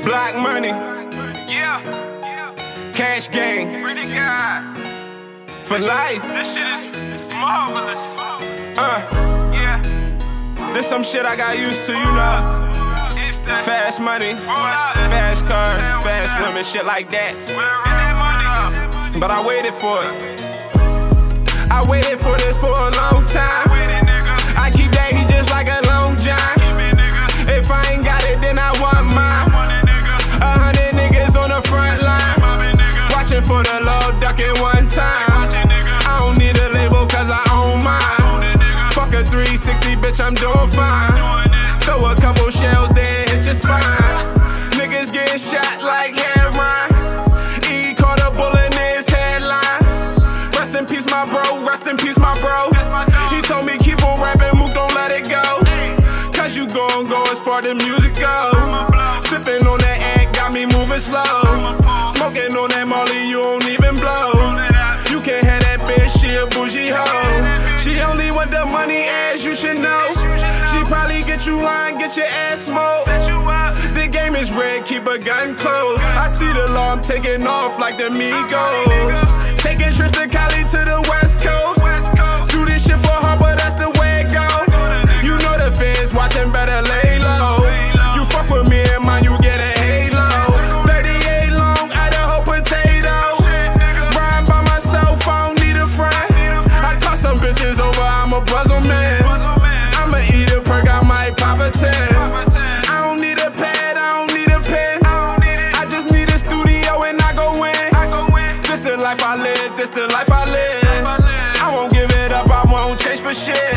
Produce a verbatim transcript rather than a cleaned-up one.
Black money, Yeah, cash gang, pretty guy. for life. This shit is marvelous. Uh, Yeah, this some shit I got used to, you know. it's that. Fast money, Roll up. fast cars, fast women, shit like that. Get that money. But I waited for it. I waited for this for a long time. With it, nigga. I keep that heat just like a long john. Keep it, nigga. If I ain't got it, then I want mine. Want it, nigga. A hundred niggas on the front line, Pop it, nigga. watching for the low, ducking one time. Watch it, nigga. I don't need a label cause I own Own mine. it, nigga. Fuck a three sixty, bitch, I'm doing fine. Doing it. Throw a couple shells, then hit your spine. Niggas getting shot like heroin. E caught a bullet in his headline. Rest in peace, my bro, rest in peace, my bro. That's my dog. He told me keep on rapping, Mook, don't let it go. Hey, Cause you gon' go as far the music go. I'ma blow. Sipping on that egg, got me moving slow. I'ma pull. Smoking on that molly, you don't even blow. Roll it out. You can't have that bitch, she a bougie hoe. that bitch. She only want the money, as you should know. As you should know. She probably get you lying, get your ass smoked. Set you up. The game is red, keep a gun close. I see the law, I'm taking off like the Migos. Taking trips to Cali to the West Coast. West Coast. Do this shit for her, but that's the way it go. You know the fans watching, better lay low. You fuck with me and mine, you get a halo. thirty-eight long, Idaho potato. Riding by myself, I don't need a friend. I caught some bitches over, I'm a puzzle man. I'ma eat a perk, I might pop a ten. I don't need a pad, I don't need a pen. I just need a studio and I go in. This the life I live, this the life I live. I won't give it up, I won't change for shit.